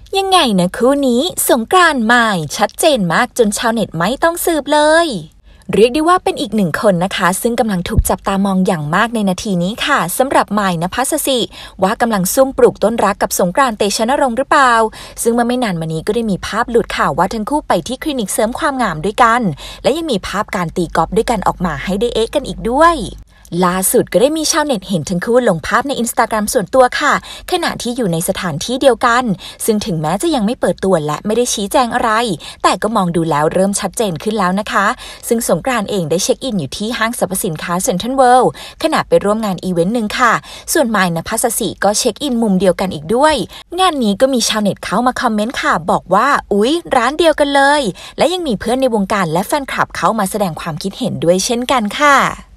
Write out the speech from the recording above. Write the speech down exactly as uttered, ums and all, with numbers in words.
ยังไงนะคู่นี้สงกรานต์ใหม่ชัดเจนมากจนชาวเน็ตไม่ต้องสืบเลยเรียกได้ว่าเป็นอีกหนึ่งคนนะคะซึ่งกำลังถูกจับตามองอย่างมากในนาทีนี้ค่ะสำหรับใหม่ณภัสสิว่ากำลังซุ่มปลูกต้นรักกับสงกรานต์เตชะนรงค์หรือเปล่าซึ่งเมื่อไม่นานมานี้ก็ได้มีภาพหลุดข่าวว่าทั้งคู่ไปที่คลินิกเสริมความงามด้วยกันและยังมีภาพการตีกอล์ฟด้วยกันออกมาให้ได้เอ๊ะกันอีกด้วยล่าสุดก็ได้มีชาวเน็ตเห็นทั้งคู่ลงภาพใน Instagram ส่วนตัวค่ะขณะที่อยู่ในสถานที่เดียวกันซึ่งถึงแม้จะยังไม่เปิดตัวและไม่ได้ชี้แจงอะไรแต่ก็มองดูแล้วเริ่มชัดเจนขึ้นแล้วนะคะซึ่งสงกรานต์เองได้เช็คอินอยู่ที่ห้างสรรพสินค้าเซ็นทรัลเวิลด์ขณะไปร่วมงานอีเวนต์หนึ่งค่ะส่วนมายณภัสสิก็เช็คอินมุมเดียวกันอีกด้วยงานนี้ก็มีชาวเน็ตเข้ามาคอมเมนต์ค่ะบอกว่าอุ๊ยร้านเดียวกันเลยและยังมีเพื่อนในวงการและแฟนคลับเข้ามาแสดงความคิดเห็นด้วยเช่นกันค่ะ